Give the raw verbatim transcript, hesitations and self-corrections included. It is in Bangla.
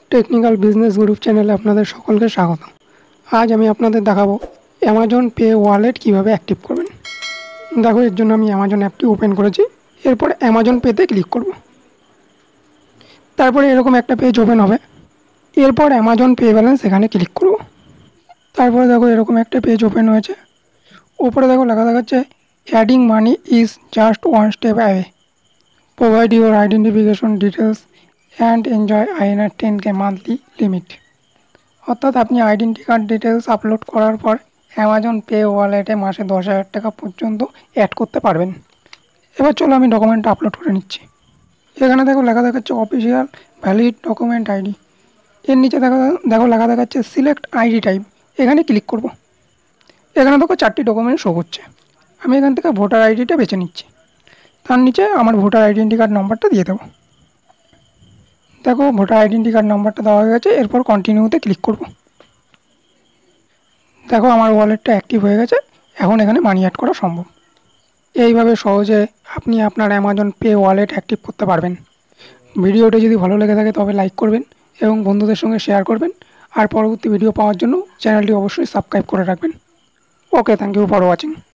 টেকনিক্যাল বিজনেস গ্রুপ চ্যানেলে আপনাদের সকলকে স্বাগত। আজ আমি আপনাদের দেখাবো অ্যামাজন পে ওয়ালেট কিভাবে অ্যাক্টিভ করবেন। দেখো, এর জন্য আমি অ্যামাজন অ্যাপটি ওপেন করেছি। এরপর অ্যামাজন পেতে ক্লিক করব। তারপরে এরকম একটা পেজ ওপেন হবে। এরপর অ্যামাজন পে ব্যালেন্স এখানে ক্লিক করব। তারপরে দেখো এরকম একটা পেজ ওপেন হয়েছে। উপরে দেখো লেখা দেখাচ্ছে adding money is just one step away, provide your identification details and enjoy INR ten K monthly limit. অর্থাৎ আপনি আইডেন্টি কার্ড ডিটেলস আপলোড করার পর অ্যামাজন পে ওয়ালেটে মাসে দশ হাজার টাকা পর্যন্ত অ্যাড করতে পারবেন। এবার চলো আমি ডকুমেন্টটা আপলোড করে নিচ্ছি। এখানে দেখো লেখা দেখাচ্ছে অফিসিয়াল ভ্যালিড ডকুমেন্ট আইডি। এর নিচে দেখা দেখো লেখা দেখাচ্ছে সিলেক্ট আইডি টাইপ। এখানে ক্লিক করব। এখানে দেখো চারটি ডকুমেন্ট শো করছে। আমি এখান থেকে ভোটার আইডিটা বেছে নিচ্ছি। তার নিচে আমার ভোটার আইডেন্টি কার্ড নাম্বারটা দিয়ে দেবো। দেখো ভোটার আইডেন্টি কার্ড নাম্বারটা দেওয়া হয়ে গেছে। এরপর কন্টিনিউতে ক্লিক করব। দেখো আমার ওয়ালেটটা অ্যাক্টিভ হয়ে গেছে। এখন এখানে মানি অ্যাড করা সম্ভব। এইভাবে সহজে আপনি আপনার অ্যামাজন পে ওয়ালেট অ্যাক্টিভ করতে পারবেন। ভিডিওটি যদি ভালো লেগে থাকে তবে লাইক করবেন এবং বন্ধুদের সঙ্গে শেয়ার করবেন। আর পরবর্তী ভিডিও পাওয়ার জন্য চ্যানেলটি অবশ্যই সাবস্ক্রাইব করে রাখবেন। Okay, thank you for watching.